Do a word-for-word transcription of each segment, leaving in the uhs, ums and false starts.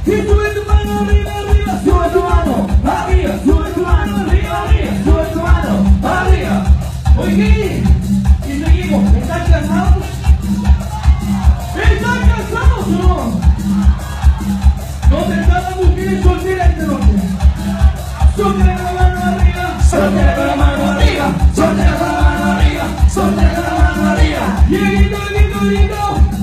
Y sube tu mano arriba, arriba, sube tu mano arriba, sube tu mano arriba, arriba, sube tu mano arriba. Oye, y seguimos. ¿Están cansados? ¿Están cansados o no? ¿No te están las mujeres solteras esta noche? Soltera con la mano arriba, soltera con la mano arriba, soltera con la mano arriba, soltera con la mano arriba. Y el grito, el grito, el grito.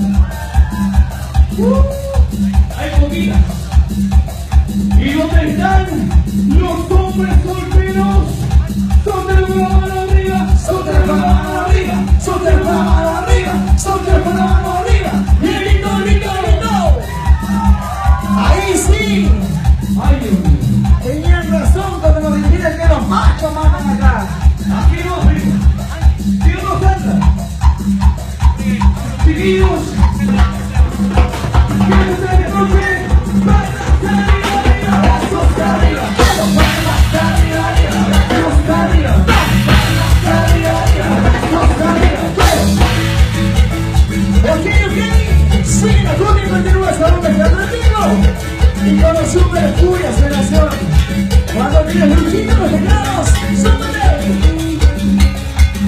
Uh, hay poquita. ¿Y dónde están los hombres solteros? Soltera con la mano arriba, soltera con la mano arriba, soltera con la mano arriba, soltera con la mano arriba. Y el grito, el grito, el grito. Ahí sí. Ay, Dios mío. Tenían razón cuando nos dijeron que los machos mandan acá. Aquí no, primo. Aquí no canta. Chiquillos. ¿Quieren ser de noche? ¡Palmas arriba, arriba! ¡Brazos arriba! ¡Palmas arriba, arriba! ¡Brazos arriba! ¡Palmas arriba, arriba! ¡Brazos arriba! Ok, ok. Sigue la cumbia y continúa esta rumba que tranquilo. Y con los super furias de nación. Cuando tienes luchito los teclados, súbete. Y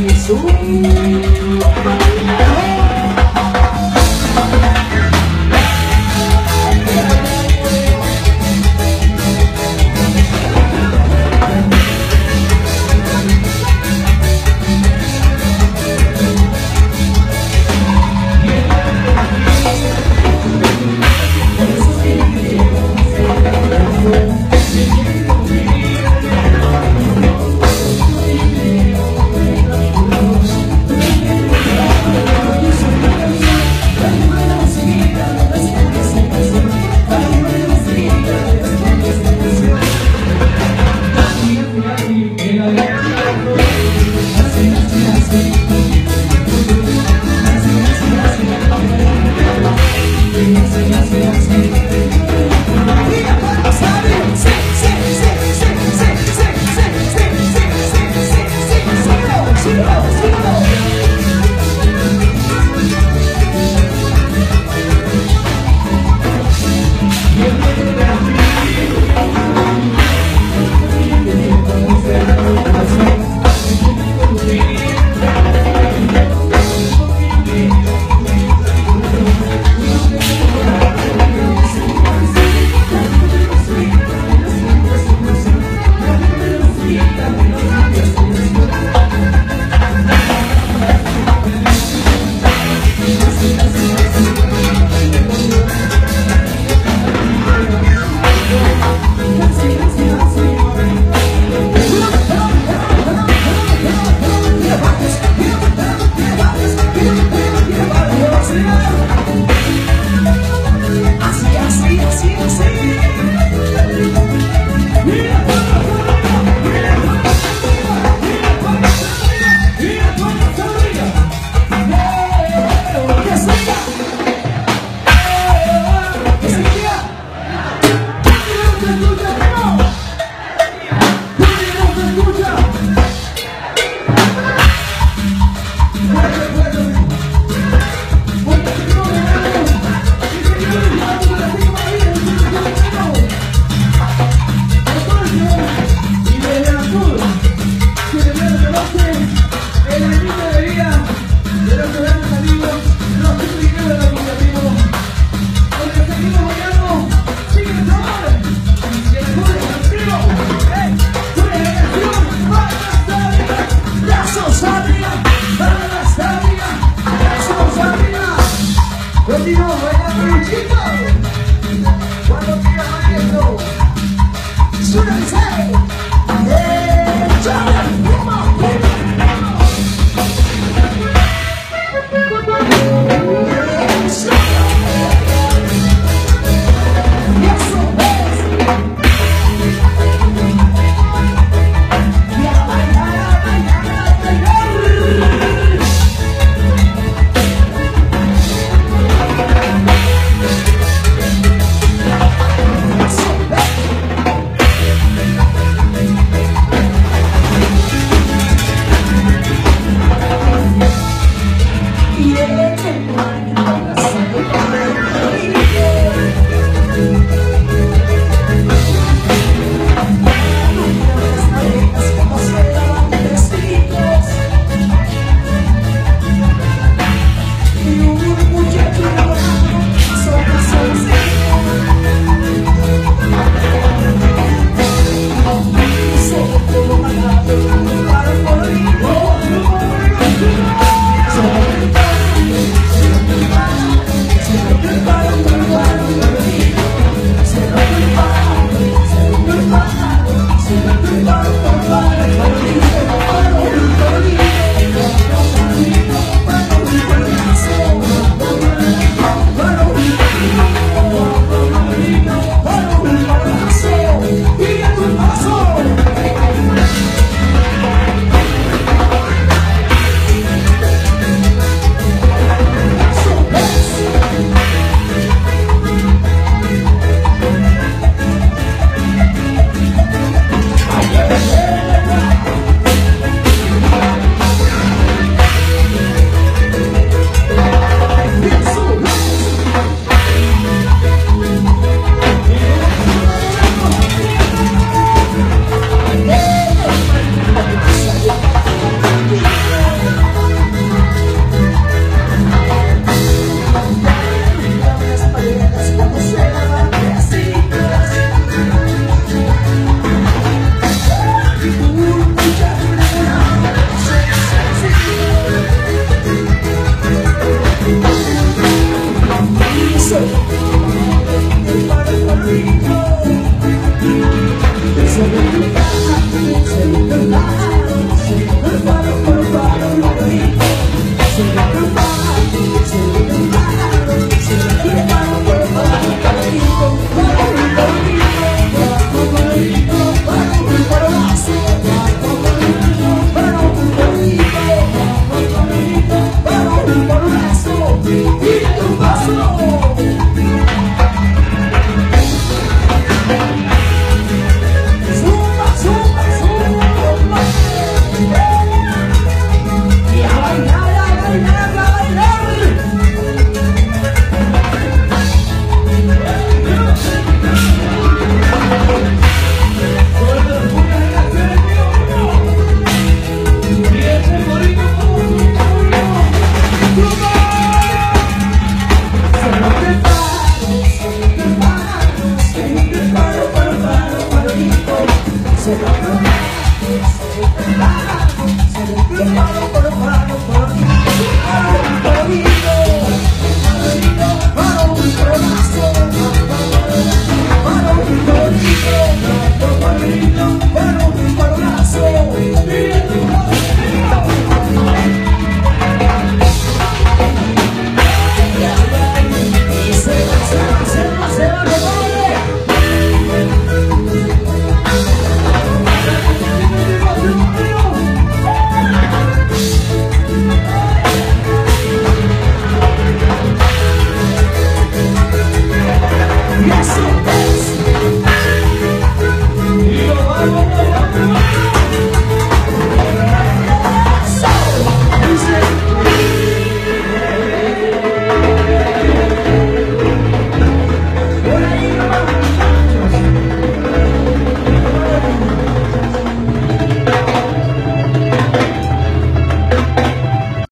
Se